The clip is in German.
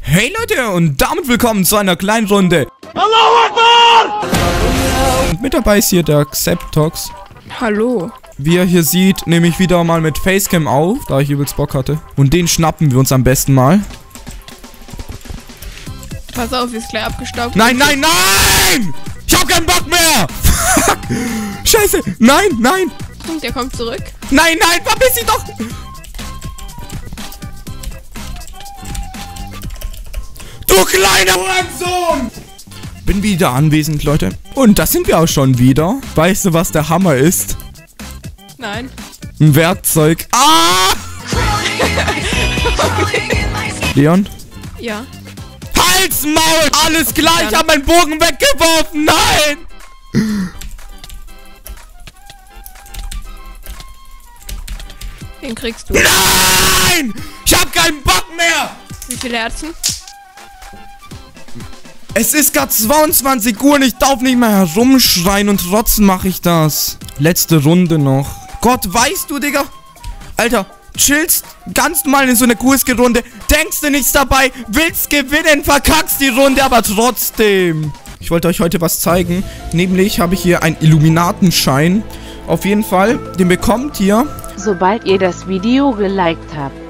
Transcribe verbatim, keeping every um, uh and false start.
Hey Leute und damit willkommen zu einer kleinen Runde. Allahu Akbar! Und mit dabei ist hier der Xeptox. Hallo. Wie ihr hier seht, nehme ich wieder mal mit Facecam auf, da ich übelst Bock hatte. Und den schnappen wir uns am besten mal. Pass auf, ist gleich abgestaubt. Nein, nein, nein! Ich hab keinen Bock mehr! Fuck! Scheiße! Nein, nein! Und der kommt zurück. Nein, nein, verpiss dich doch! Du kleiner Hurensohn! Bin wieder anwesend, Leute. Und das sind wir auch schon wieder. Weißt du, was der Hammer ist? Nein. Ein Werkzeug. Ah! Leon? Ja. Halt's Maul! Alles klar, ich hab meinen Bogen weggeworfen! Nein! Den kriegst du. Nein! Ich hab keinen Bock mehr! Wie viele Herzen? Es ist gerade zweiundzwanzig Uhr und ich darf nicht mehr herumschreien und trotzdem mache ich das. Letzte Runde noch. Gott, weißt du, Digga? Alter, chillst ganz normal in so eine Q S G-Runde, denkst du nichts dabei, willst gewinnen, verkackst die Runde, aber trotzdem. Ich wollte euch heute was zeigen. Nämlich habe ich hier einen Illuminatenschein. Auf jeden Fall, den bekommt ihr, sobald ihr das Video geliked habt.